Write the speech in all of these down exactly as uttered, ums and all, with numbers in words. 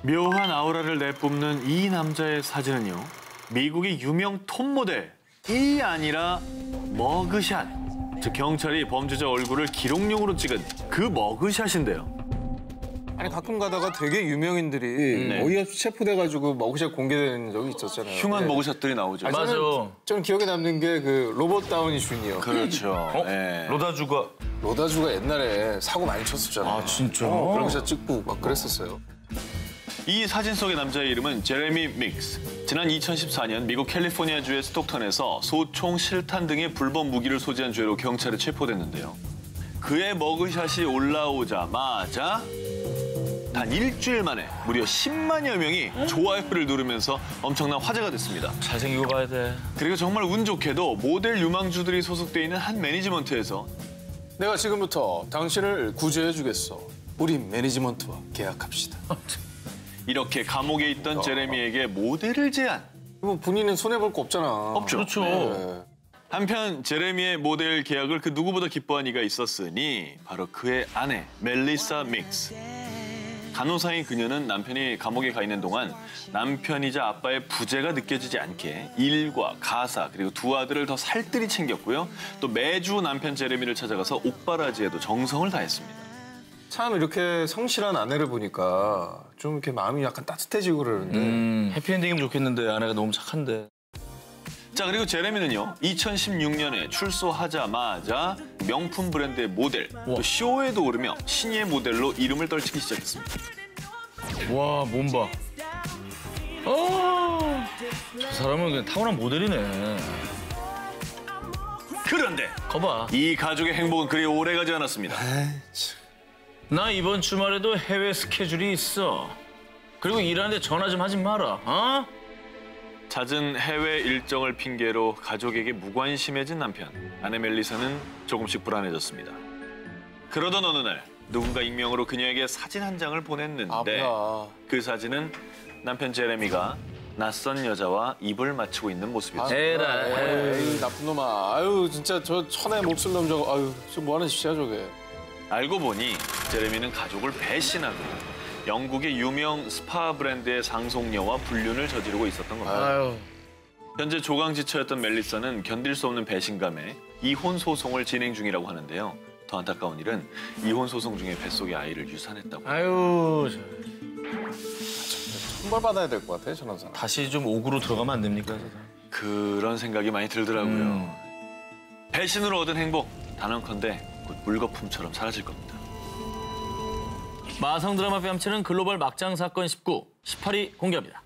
묘한 아우라를 내뿜는 이 남자의 사진은요. 미국의 유명 톱 모델이 아니라 머그샷. 즉 경찰이 범죄자 얼굴을 기록용으로 찍은 그 머그샷인데요. 아니 가끔 가다가 되게 유명인들이 네. 어이없이 체포돼가지고 머그샷 공개되는 적이 있었잖아요. 흉한 네. 머그샷들이 나오죠. 아니, 맞아. 저는, 저는 기억에 남는 게 그 로버트 다우니 주니어. 그렇죠. 어? 네. 로다주가 로다주가 옛날에 사고 많이 쳤었잖아요. 아, 진짜? 어, 머그샷 찍고 막 그랬었어요. 이 사진 속의 남자의 이름은 제레미 믹스. 지난 이천십사 년 미국 캘리포니아주의 스톡턴에서 소총, 실탄 등의 불법 무기를 소지한 죄로 경찰에 체포됐는데요. 그의 머그샷이 올라오자마자 단 일주일 만에 무려 십만여 명이 좋아요를 누르면서 엄청난 화제가 됐습니다. 잘생기고 봐야 돼. 그리고 정말 운 좋게도 모델 유망주들이 소속돼 있는 한 매니지먼트에서 내가 지금부터 당신을 구제해주겠어. 우리 매니지먼트와 계약합시다. 이렇게 감옥에 있던 제레미에게 모델을 제안. 뭐 본인은 손해볼 거 없잖아. 없죠. 그렇죠. 네. 한편 제레미의 모델 계약을 그 누구보다 기뻐한 이가 있었으니 바로 그의 아내 멜리사 믹스. 간호사인 그녀는 남편이 감옥에 가 있는 동안 남편이자 아빠의 부재가 느껴지지 않게 일과 가사 그리고 두 아들을 더 살뜰히 챙겼고요. 또 매주 남편 제레미를 찾아가서 옥바라지에도 정성을 다했습니다. 참 이렇게 성실한 아내를 보니까 좀 이렇게 마음이 약간 따뜻해지고 그러는데 음, 해피엔딩이면 좋겠는데 아내가 너무 착한데. 자, 그리고 제레미는요. 이천십육 년에 출소하자마자 명품 브랜드의 모델, 또 쇼에도 오르며 신예 모델로 이름을 떨치기 시작했습니다. 와, 몸 봐. 어, 저 사람은 그냥 타고난 모델이네. 그런데 거봐. 이 가족의 행복은 그리 오래가지 않았습니다. 나 이번 주말에도 해외 스케줄이 있어. 그리고 일하는데 전화 좀 하지 마라. 어? 잦은 해외 일정을 핑계로 가족에게 무관심해진 남편. 아내 멜리사는 조금씩 불안해졌습니다. 그러던 어느 날 누군가 익명으로 그녀에게 사진 한 장을 보냈는데 아프다. 그 사진은 남편 제레미가 낯선 여자와 입을 맞추고 있는 모습이었습니다. 에라. 에이 나쁜 놈아. 아유 진짜 저 천하의 몹쓸 놈 저거. 아유 저 뭐하는 짓이야 저게. 알고 보니 제레미는 가족을 배신하고 영국의 유명 스파 브랜드의 상속녀와 불륜을 저지르고 있었던 겁니다. 아유. 현재 조강지처였던 멜리사는 견딜 수 없는 배신감에 이혼 소송을 진행 중이라고 하는데요. 더 안타까운 일은 이혼 소송 중에 뱃속의 아이를 유산했다고. 아유. 처벌받아야 될 것 같아 저런 사람. 다시 좀 옥으로 들어가면 안 됩니까? 그런 생각이 많이 들더라고요. 음. 배신으로 얻은 행복, 단언컨대 곧 물거품처럼 사라질 겁니다. 마성 드라마 뺨치는 글로벌 막장 사건 십구, 십팔 위 공개합니다.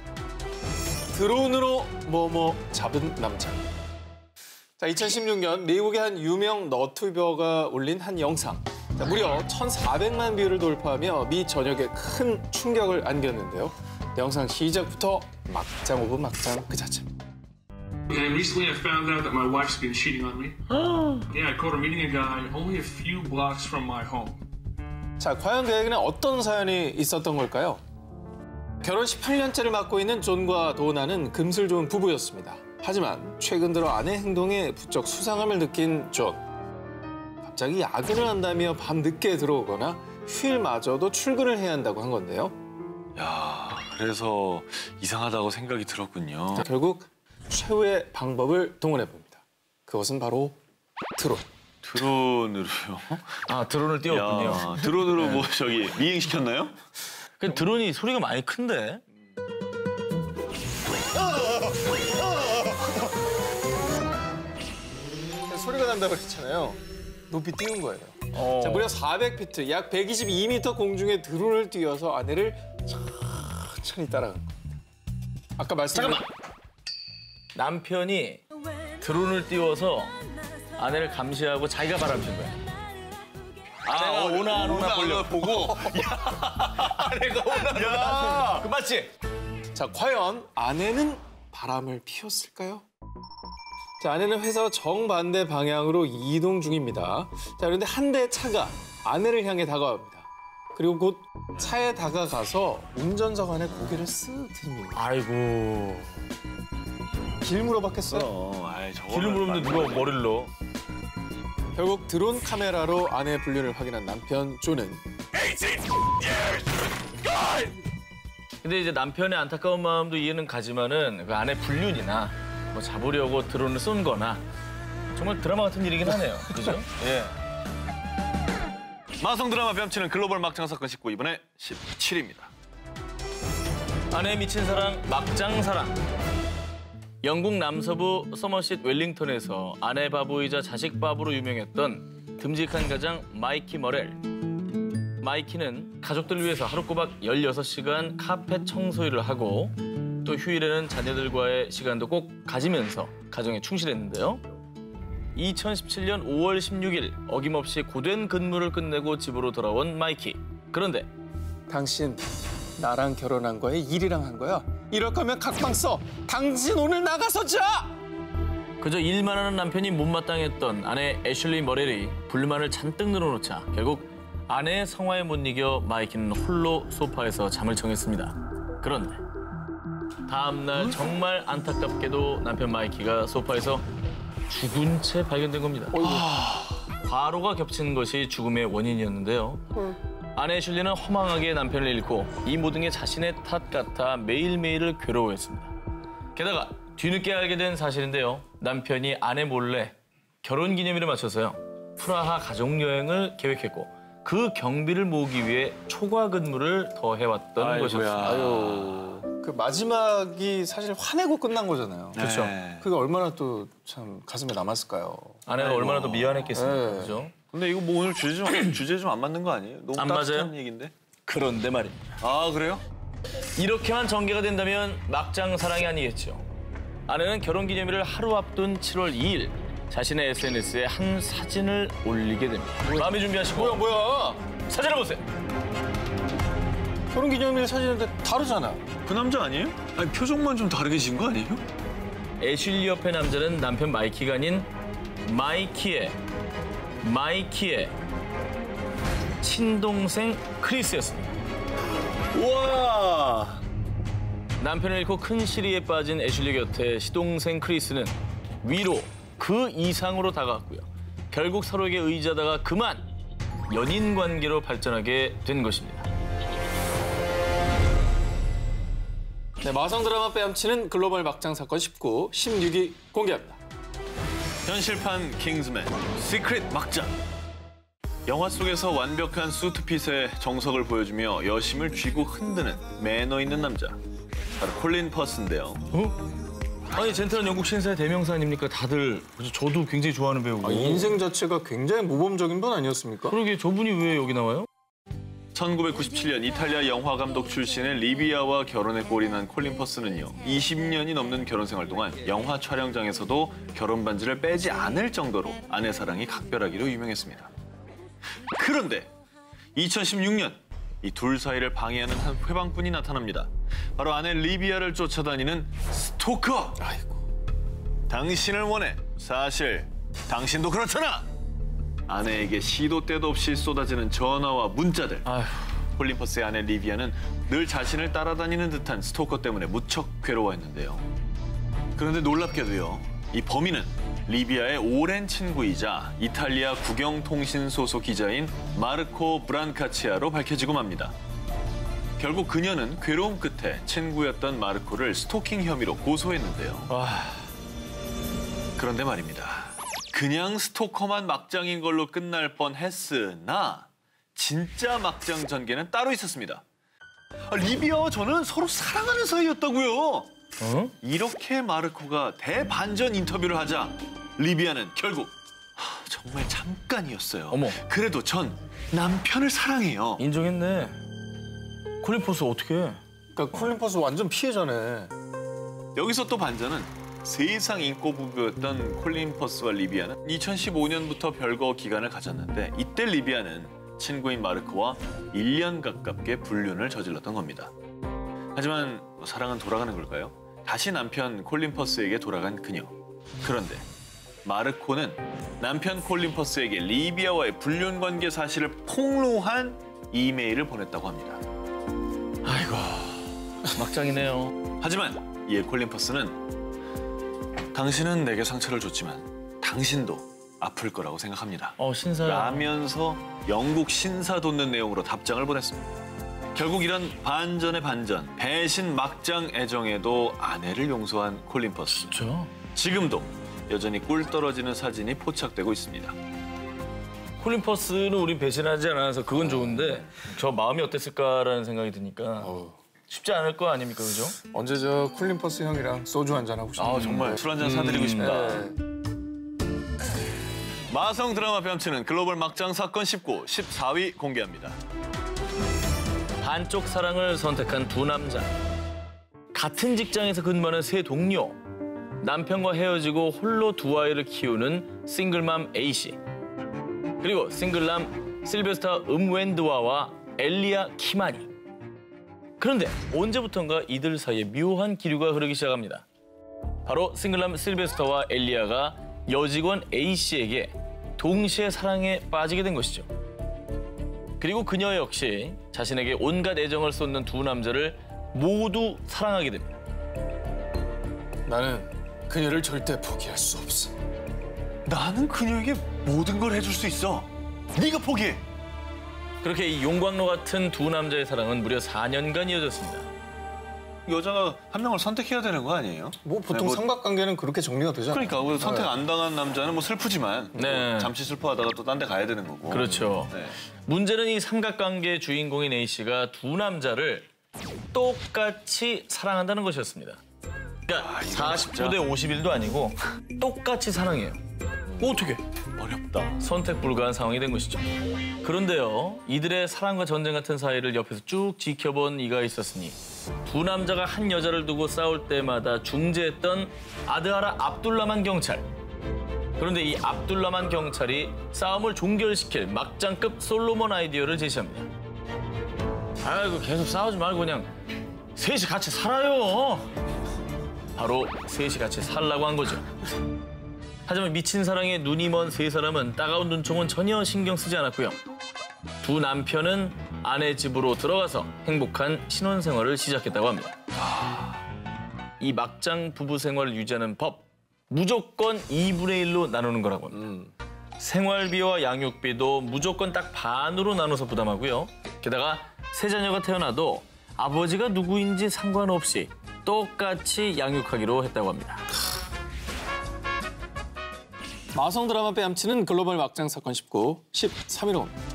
드론으로 뭐뭐 잡은 남자. 자, 이천십육 년 미국의 한 유명 너튜버가 올린 한 영상. 자, 무려 천사백만 뷰를 돌파하며 미 전역에 큰 충격을 안겼는데요. 영상 시작부터 막장 오브 막장 그 자체. And recently I found out that my wife's been cheating on me. Yeah, I caught her meeting a guy only a few blocks from my home. 자, 과연 그에게는 어떤 사연이 있었던 걸까요? 결혼 십팔 년째를 맡고 있는 존과 도나는 금슬 좋은 부부였습니다. 하지만 최근 들어 아내 행동에 부쩍 수상함을 느낀 존. 갑자기 야근을 한다며 밤 늦게 들어오거나 휴일마저도 출근을 해야 한다고 한 건데요. 야, 그래서 이상하다고 생각이 들었군요. 자, 결국 최후의 방법을 동원해봅니다. 그것은 바로 드론. 드론으로요? 아, 드론을 띄웠군요. 야, 드론으로 뭐 저기 미행시켰나요? 그 드론이 소리가 많이 큰데? 소리가 난다고 했잖아요. 높이 띄운 거예요. 어. 자, 무려 사백 피트, 약 백이십이 미터 공중에 드론을 띄워서 아내를 천천히 따라간 겁니다. 아까 말씀드린 잠깐만! 남편이 드론을 띄워서 아내를 감시하고 자기가 바람핀 거야. 아내가 어, 오나 안 오나 보려 보고. 아내가 오나 안 오나. 그 맞지? 자, 과연 아내는 바람을 피웠을까요? 자, 아내는 회사와 정반대 방향으로 이동 중입니다. 자, 그런데 한 대의 차가 아내를 향해 다가옵니다. 그리고 곧 차에 다가가서 운전석 안에 고개를 쓱 들입니다. 아이고. 길 물어봤겠어요? 어, 아이, 저거는 길을 물었는데 누가 머리를 넣어? 결국 드론 카메라로 아내의 불륜을 확인한 남편 존은 근데 이제 남편의 안타까운 마음도 이해는 가지만은 그 아내 불륜이나 뭐 잡으려고 드론을 쏜 거나 정말 드라마 같은 일이긴 하네요. 그죠? 예. 마성 드라마 뺨치는 글로벌 막장 사건 십구, 이번에 십칠입니다. 아내에 미친 사랑, 막장 사랑. 영국 남서부 서머싯 웰링턴에서 아내 바보이자 자식 바보로 유명했던 듬직한 가장 마이키 머렐. 마이키는 가족들을 위해서 하루 꼬박 열여섯 시간 카펫 청소일을 하고 또 휴일에는 자녀들과의 시간도 꼭 가지면서 가정에 충실했는데요. 이천십칠 년 오월 십육일 어김없이 고된 근무를 끝내고 집으로 돌아온 마이키. 그런데 당신 나랑 결혼한 거야? 일이랑 한 거야? 이럴 거면 각방 써. 당신 오늘 나가서 자! 그저 일만 하는 남편이 못마땅했던 아내 애슐리 머렐이 불만을 잔뜩 늘어놓자 결국 아내의 성화에 못 이겨 마이키는 홀로 소파에서 잠을 청했습니다. 그런데 다음 날 정말 안타깝게도 남편 마이키가 소파에서 죽은 채 발견된 겁니다. 과로가 겹친 것이 죽음의 원인이었는데요. 아내 애슐리는 허망하게 남편을 잃고 이 모든 게 자신의 탓 같아 매일매일을 괴로워했습니다. 게다가 뒤늦게 알게 된 사실인데요. 남편이 아내 몰래 결혼기념일에 맞춰서요. 프라하 가족여행을 계획했고 그 경비를 모으기 위해 초과 근무를 더 해왔던 아이고야. 것이었습니다. 아유, 그 마지막이 사실 화내고 끝난 거잖아요. 그렇죠. 네. 그게 얼마나 또 참 가슴에 남았을까요? 아내가 아이고. 얼마나 더 미안했겠습니까. 네. 그죠? 근데 이거 뭐 오늘 주제 좀 주제 좀 안 맞는 거 아니에요? 너무 안 따뜻한 맞아요? 얘기인데. 그런데 말입니다. 아 그래요? 이렇게만 전개가 된다면 막장 사랑이 아니겠죠. 아내는 결혼기념일을 하루 앞둔 칠월 이일 자신의 에스엔에스에 한 사진을 올리게 됩니다. 마음의 준비하시고 뭐야 뭐야? 사진을 보세요. 결혼기념일 사진인데 다르잖아. 그 남자 아니에요? 아니 표정만 좀 다르게 진 거 아니에요? 애슐리 옆의 남자는 남편 마이키가 아닌 마이키의 마이키의 친동생 크리스였습니다. 우와. 남편을 잃고 큰 시리에 빠진 애슐리 곁에 시동생 크리스는 위로 그 이상으로 다가왔고요. 결국 서로에게 의지하다가 그만 연인 관계로 발전하게 된 것입니다. 네, 마성 드라마 뺨치는 글로벌 막장 사건 십구, 십육위 공개합니다. 현실판 킹스맨, 시크릿 막장. 영화 속에서 완벽한 수트핏의 정석을 보여주며 여심을 쥐고 흔드는 매너 있는 남자. 바로 콜린 퍼스인데요. 아니 젠틀한 영국 신사의 대명사 아닙니까? 다들 저도 굉장히 좋아하는 배우고. 아, 인생 자체가 굉장히 모범적인 분 아니었습니까? 그러게 저분이 왜 여기 나와요? 천구백구십칠 년 이탈리아 영화 감독 출신의 리비아와 결혼에 골인한 콜린 퍼스는요. 이십 년이 넘는 결혼 생활 동안 영화 촬영장에서도 결혼 반지를 빼지 않을 정도로 아내 사랑이 각별하기로 유명했습니다. 그런데 이천십육 년 이 둘 사이를 방해하는 한 회방꾼이 나타납니다. 바로 아내 리비아를 쫓아다니는 스토커. 아이고. 당신을 원해. 사실 당신도 그렇잖아. 아내에게 시도 때도 없이 쏟아지는 전화와 문자들. 아휴. 콜린 퍼스의 아내 리비아는 늘 자신을 따라다니는 듯한 스토커 때문에 무척 괴로워했는데요. 그런데 놀랍게도요. 이 범인은 리비아의 오랜 친구이자 이탈리아 국영통신 소속 기자인 마르코 브란카치아로 밝혀지고 맙니다. 결국 그녀는 괴로움 끝에 친구였던 마르코를 스토킹 혐의로 고소했는데요. 와. 그런데 말입니다. 그냥 스토커만 막장인 걸로 끝날 뻔했으나 진짜 막장 전개는 따로 있었습니다. 아, 리비아와 저는 서로 사랑하는 사이였다고요. 어? 이렇게 마르코가 대반전 인터뷰를 하자 리비아는 결국 하, 정말 잠깐이었어요. 어머. 그래도 전 남편을 사랑해요. 인정했네. 콜린 퍼스 어떻게 해? 그러니까 콜린 퍼스 완전 피해자네. 여기서 또 반전은 세상 인고 부부였던 콜린 퍼스와 리비아는 이천십오 년부터 별거 기간을 가졌는데 이때 리비아는 친구인 마르코와 일 년 가깝게 불륜을 저질렀던 겁니다. 하지만 사랑은 돌아가는 걸까요? 다시 남편 콜린 퍼스에게 돌아간 그녀. 그런데 마르코는 남편 콜린 퍼스에게 리비아와의 불륜 관계 사실을 폭로한 이메일을 보냈다고 합니다. 아이고. 막장이네요. 하지만 이에 콜린 퍼스는 당신은 내게 상처를 줬지만 당신도 아플 거라고 생각합니다. 어 신사. 라면서 영국 신사 돋는 내용으로 답장을 보냈습니다. 결국 이런 반전의 반전, 배신 막장 애정에도 아내를 용서한 콜린 퍼스. 그렇죠. 지금도 여전히 꿀 떨어지는 사진이 포착되고 있습니다. 콜린 퍼스는 우리 배신하지 않아서 그건 좋은데 저 마음이 어땠을까라는 생각이 드니까 어우. 쉽지 않을 거 아닙니까, 그죠? 언제 저 콜린 퍼스 형이랑 소주 한잔 하고 싶네요. 아 정말 술 한잔 사드리고 싶다. 네. 마성 드라마 뺨치는 글로벌 막장 사건 십구, 십사 위 공개합니다. 반쪽 사랑을 선택한 두 남자. 같은 직장에서 근무하는 세 동료. 남편과 헤어지고 홀로 두 아이를 키우는 싱글맘 A씨. 그리고 싱글남 실베스타 음웬드와와 엘리아 키마니. 그런데 언제부턴가 이들 사이에 묘한 기류가 흐르기 시작합니다. 바로 싱글남 실베스터와 엘리아가 여직원 A씨에게 동시에 사랑에 빠지게 된 것이죠. 그리고 그녀 역시 자신에게 온갖 애정을 쏟는 두 남자를 모두 사랑하게 됩니다. 나는 그녀를 절대 포기할 수 없어. 나는 그녀에게 모든 걸 해줄 수 있어. 네가 포기해. 그렇게 이 용광로 같은 두 남자의 사랑은 무려 사 년간 이어졌습니다. 여자가 한 명을 선택해야 되는 거 아니에요? 뭐 보통 네, 뭐- 삼각관계는 그렇게 정리가 되잖아요. 그러니까 그 선택 안 당한 남자는 뭐 슬프지만 네. 또 잠시 슬퍼하다가 또 딴 데 가야 되는 거고. 그렇죠. 네. 문제는 이 삼각관계의 주인공인 A씨가 두 남자를 똑같이 사랑한다는 것이었습니다. 그러니까 아, 이건 사십구 진짜- 대 오십일도 아니고 똑같이 사랑해요. 어떻게? 어렵다. 선택 불가한 상황이 된 것이죠. 그런데요, 이들의 사랑과 전쟁 같은 사이를 옆에서 쭉 지켜본 이가 있었으니 두 남자가 한 여자를 두고 싸울 때마다 중재했던 아드하라 압둘라만 경찰. 그런데 이 압둘라만 경찰이 싸움을 종결시킬 막장급 솔로몬 아이디어를 제시합니다. 아이고 계속 싸우지 말고 그냥 셋이 같이 살아요. 바로 셋이 같이 살라고 한 거죠. 하지만 미친 사랑에 눈이 먼 세 사람은 따가운 눈총은 전혀 신경 쓰지 않았고요. 두 남편은 아내 집으로 들어가서 행복한 신혼생활을 시작했다고 합니다. 이 막장 부부 생활을 유지하는 법, 무조건 이분의 일로 나누는 거라고 합니다. 생활비와 양육비도 무조건 딱 반으로 나눠서 부담하고요. 게다가 세 자녀가 태어나도 아버지가 누구인지 상관없이 똑같이 양육하기로 했다고 합니다. 마성 드라마 뺨치는 글로벌 막장 사건 십구, 십삼 위로 옵니다.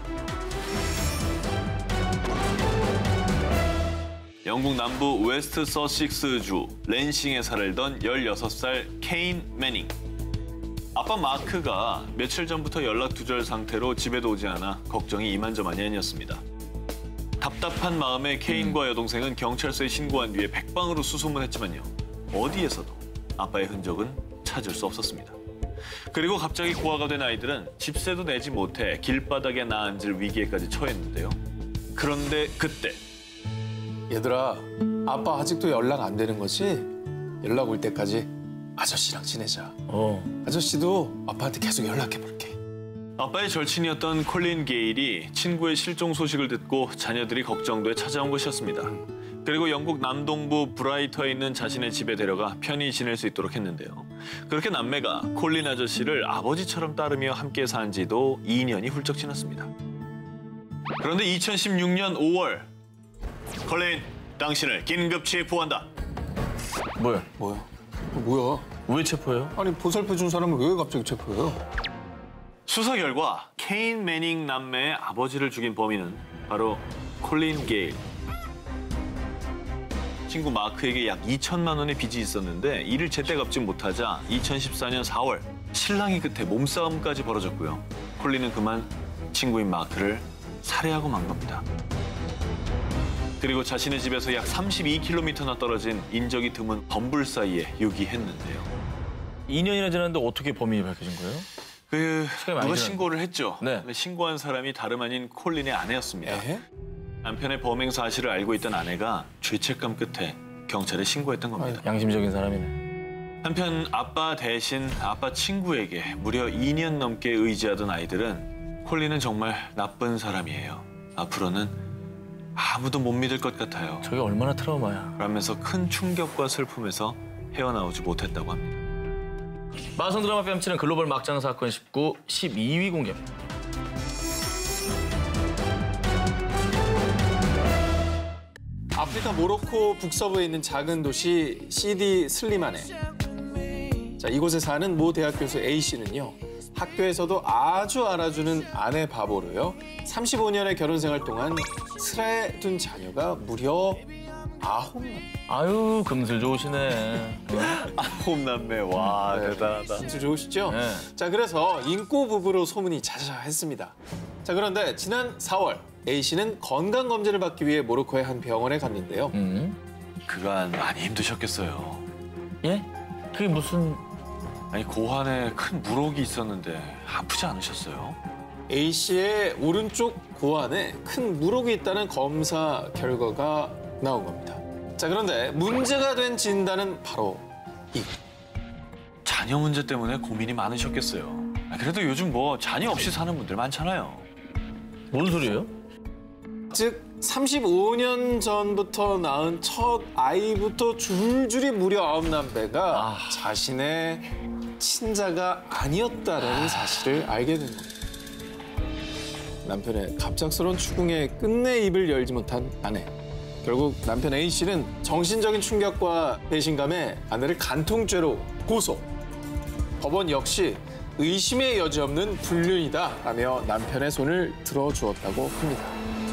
영국 남부 웨스트 서식스주 랜싱에 살던 열여섯 살 케인 매닝. 아빠 마크가 며칠 전부터 연락 두절 상태로 집에도 오지 않아 걱정이 이만저만이 아니었습니다. 답답한 마음에 케인과 여동생은 경찰서에 신고한 뒤에 백방으로 수소문했지만요. 어디에서도 아빠의 흔적은 찾을 수 없었습니다. 그리고 갑자기 고아가 된 아이들은 집세도 내지 못해 길바닥에 나앉을 위기에까지 처했는데요. 그런데 그때 얘들아, 아빠 아직도 연락 안 되는 거지? 연락 올 때까지 아저씨랑 지내자. 어. 아저씨도 아빠한테 계속 연락해볼게. 아빠의 절친이었던 콜린 게일이 친구의 실종 소식을 듣고 자녀들이 걱정돼 찾아온 것이었습니다. 그리고 영국 남동부 브라이터에 있는 자신의 집에 데려가 편히 지낼 수 있도록 했는데요. 그렇게 남매가 콜린 아저씨를 아버지처럼 따르며 함께 산 지도 이 년이 훌쩍 지났습니다. 그런데 이천십육 년 오월, 콜린, 당신을 긴급 체포한다. 뭐야? 뭐야? 뭐야? 왜 체포해요? 아니 보살펴 준 사람을 왜 갑자기 체포해요? 수사 결과 케인 매닝 남매의 아버지를 죽인 범인은 바로 콜린 게일. 친구 마크에게 약 이천만 원의 빚이 있었는데 이를 제때 갚지 못하자 이천십사 년 사월 신랑이 끝에 몸싸움까지 벌어졌고요. 콜린은 그만 친구인 마크를 살해하고 만 겁니다. 그리고 자신의 집에서 약 삼십이 킬로미터나 떨어진 인적이 드문 덤불 사이에 유기했는데요. 이 년이나 지났는데 어떻게 범인이 밝혀진 거예요? 그 시간이 많이 누가 지났네. 신고를 했죠. 네. 근데 신고한 사람이 다름 아닌 콜린의 아내였습니다. 에? 남편의 범행 사실을 알고 있던 아내가 죄책감 끝에 경찰에 신고했던 겁니다. 양심적인 사람이네. 한편 아빠 대신 아빠 친구에게 무려 이 년 넘게 의지하던 아이들은 콜린은 정말 나쁜 사람이에요. 앞으로는 아무도 못 믿을 것 같아요. 저게 얼마나 트라우마야. 라면서 큰 충격과 슬픔에서 헤어나오지 못했다고 합니다. 마성 드라마 뺨치는 글로벌 막장 사건 십구, 십이 위 공개입니다. 아프리카 모로코 북서부에 있는 작은 도시 시디 슬리만에 자, 이곳에 사는 모 대학 교수 A씨는요. 학교에서도 아주 알아주는 아내 바보로요. 삼십오 년의 결혼 생활 동안 슬하에 둔 자녀가 무려 아홉 명. 아유, 금슬 좋으시네. 홈남매 와 네. 대단하다. 진짜 좋으시죠? 네. 자, 그래서 인꼬 부부로 소문이 자자했습니다. 자, 그런데 지난 사월 A씨는 건강 검진을 받기 위해 모로코의 한 병원에 갔는데요. 음? 그간 많이 힘드셨겠어요. 예? 그게 무슨... 아니 고환에 큰 물혹이 있었는데 아프지 않으셨어요? A씨의 오른쪽 고환에 큰 물혹이 있다는 검사 결과가 나온 겁니다. 자, 그런데 문제가 된 진단은 바로 이. 자녀 문제 때문에 고민이 많으셨겠어요. 아, 그래도 요즘 뭐 자녀 없이 사는 분들 많잖아요. 뭔 소리예요? 즉 삼십오 년 전부터 낳은 첫 아이부터 줄줄이 무려 아홉 남매가 아. 자신의 친자가 아니었다는 사실을 알게 된 겁니다. 남편의 갑작스러운 추궁에 끝내 입을 열지 못한 아내. 결국 남편 A씨는 정신적인 충격과 배신감에 아내를 간통죄로 고소. 법원 역시 의심의 여지 없는 불륜이다라며 남편의 손을 들어주었다고 합니다.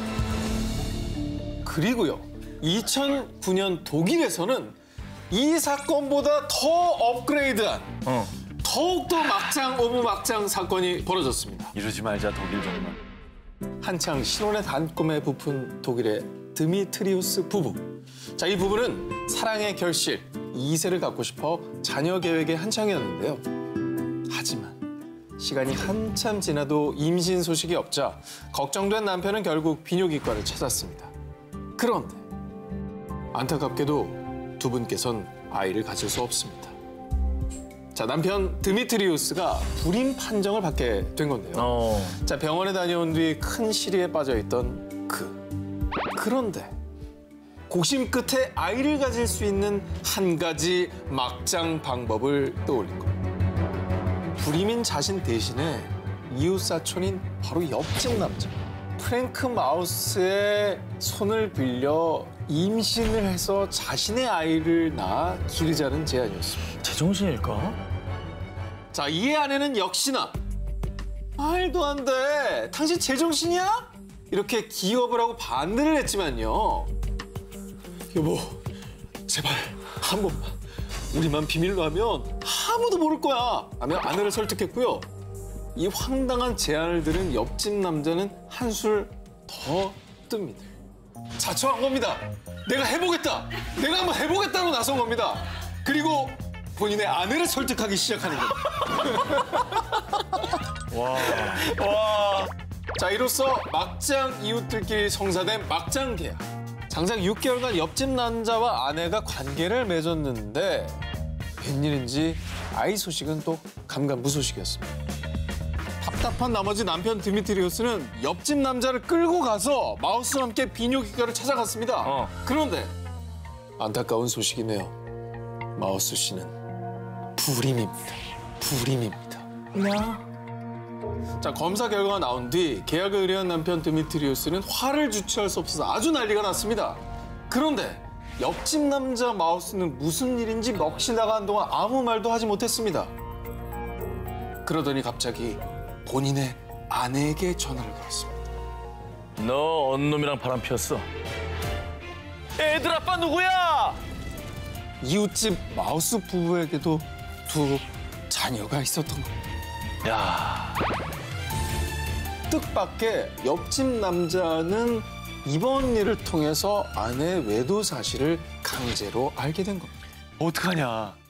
그리고요, 이천구 년 독일에서는 이 사건보다 더 업그레이드한 어. 더욱더 막장 오브 막장 사건이 벌어졌습니다. 이러지 말자 독일 정말. 한창 신혼의 단꿈에 부푼 독일의 드미트리우스 부부. 자, 이 부부는 사랑의 결실, 이 세를 갖고 싶어 자녀 계획에 한창이었는데요. 하지만 시간이 한참 지나도 임신 소식이 없자 걱정된 남편은 결국 비뇨기과를 찾았습니다. 그런데 안타깝게도 두 분께선 아이를 가질 수 없습니다. 자, 남편 드미트리우스가 불임 판정을 받게 된 건데요. 어. 자, 병원에 다녀온 뒤 큰 시리에 빠져있던 그. 그런데 고심 끝에 아이를 가질 수 있는 한 가지 막장 방법을 떠올린 겁니다. 불임인 자신 대신에 이웃 사촌인 바로 옆집 남자 프랭크 마우스의 손을 빌려 임신을 해서 자신의 아이를 낳아 기르자는 제안이었습니다. 제정신일까? 자, 이에 아내는 역시나 말도 안 돼. 당신 제정신이야? 이렇게 기겁을 하고 반대를 했지만요. 여보, 제발 한 번만. 우리만 비밀로 하면 아무도 모를 거야. 하며 아내를 설득했고요. 이 황당한 제안을 들은 옆집 남자는 한술 더 뜹니다. 자초한 겁니다. 내가 해보겠다. 내가 한번 해보겠다고 나선 겁니다. 그리고 본인의 아내를 설득하기 시작하는 겁니다. 와. 와. 자, 이로써 막장 이웃들끼리 성사된 막장 계약. 장작 육 개월간 옆집 남자와 아내가 관계를 맺었는데 웬일인지 아이 소식은 또 감감무소식이었습니다. 답답한 나머지 남편 드미트리우스는 옆집 남자를 끌고 가서 마우스와 함께 비뇨기과를 찾아갔습니다. 어. 그런데 안타까운 소식이네요. 마우스 씨는 불임입니다. 불임입니다. 야. 자, 검사 결과가 나온 뒤 계약을 의뢰한 남편 드미트리우스는 화를 주체할 수 없어서 아주 난리가 났습니다. 그런데 옆집 남자 마우스는 무슨 일인지 넋이 나간 동안 아무 말도 하지 못했습니다. 그러더니 갑자기 본인의 아내에게 전화를 걸었습니다. 너 언놈이랑 바람 피웠어. 애들 아빠 누구야? 이웃집 마우스 부부에게도 두 자녀가 있었던 겁니다. 야. 뜻밖의 옆집 남자는 이번 일을 통해서 아내의 외도 사실을 강제로 알게 된 겁니다. 어떡하냐.